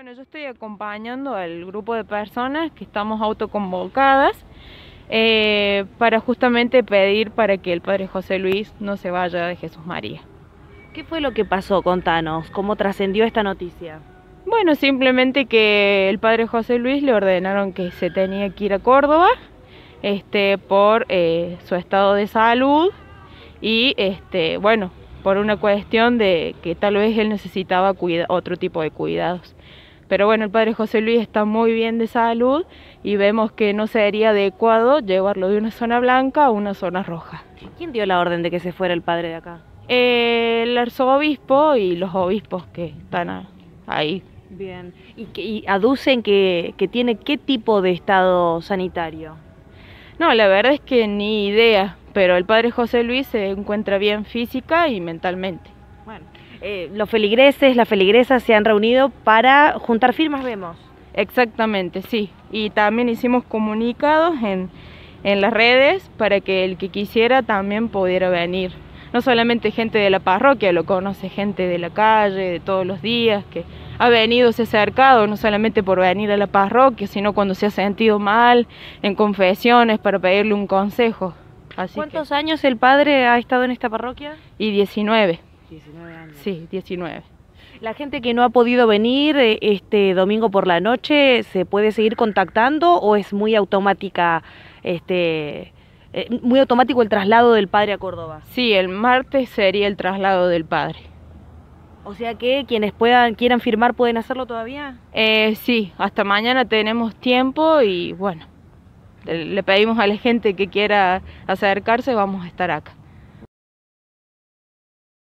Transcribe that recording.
Bueno, yo estoy acompañando al grupo de personas que estamos autoconvocadas para justamente pedir para que el Padre José Luis no se vaya de Jesús María. ¿Qué fue lo que pasó? Contanos, ¿cómo trascendió esta noticia? Bueno, simplemente que el Padre José Luis le ordenaron que se tenía que ir a Córdoba por su estado de salud y bueno, por una cuestión de que tal vez él necesitaba otro tipo de cuidados. Pero bueno, el Padre José Luis está muy bien de salud y vemos que no sería adecuado llevarlo de una zona blanca a una zona roja. ¿Quién dio la orden de que se fuera el padre de acá? El arzobispo y los obispos que están ahí. Bien. ¿Y aducen que tiene qué tipo de estado sanitario? No, la verdad es que ni idea, pero el Padre José Luis se encuentra bien física y mentalmente. Bueno, los feligreses, las feligresas se han reunido para juntar firmas, vemos. Exactamente, sí. Y también hicimos comunicados en las redes para que el que quisiera también pudiera venir. No solamente gente de la parroquia, lo conoce gente de la calle, de todos los días, que ha venido, se ha acercado, no solamente por venir a la parroquia, sino cuando se ha sentido mal, en confesiones, para pedirle un consejo. ¿Cuántos años el padre ha estado en esta parroquia? Y 19. 19 años. Sí, 19. La gente que no ha podido venir este domingo por la noche, ¿se puede seguir contactando o es muy automática, muy automático el traslado del padre a Córdoba? Sí, el martes sería el traslado del padre. O sea que quienes quieran firmar pueden hacerlo todavía. Sí, hasta mañana tenemos tiempo y bueno, le pedimos a la gente que quiera acercarse, vamos a estar acá.